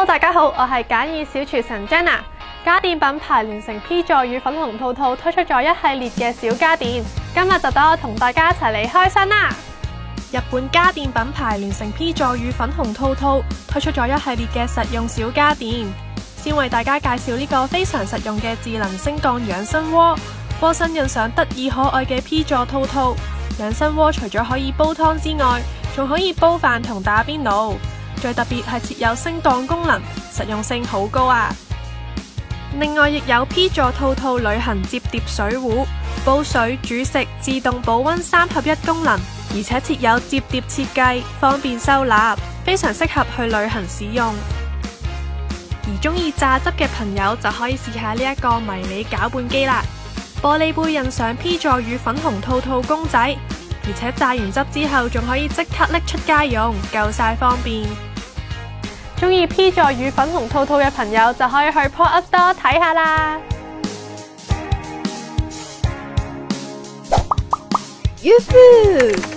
Hello， 大家好，我係簡易小廚神 Jenna。家電品牌聯成 P 座與粉紅兔兔推出咗一系列嘅小家電，今日就等我同大家一齊嚟開箱啦！日本家電品牌聯成 P 座與粉紅兔兔推出咗一系列嘅實用小家電，先為大家介紹呢個非常實用嘅智能升降養生鍋。鍋身印上得意可愛嘅 P 座兔兔，養生鍋除咗可以煲湯之外，仲可以煲飯同打邊爐。最特別係設有升降功能，實用性好高啊！另外亦有 P 座兔兔旅行摺疊水壺，煲水、煮食、自動保溫3合1功能，而且設有摺疊設計，方便收納，非常適合去旅行使用。而中意榨汁嘅朋友就可以試下呢一個迷你攪拌機啦。玻璃杯印上 P 座與粉紅兔兔公仔，而且榨完汁之後仲可以即刻拎出街用，夠晒方便。中意 P 座與粉紅兔兔嘅朋友就可以去 Pop Up Store 睇下啦。 Yoo-hoo!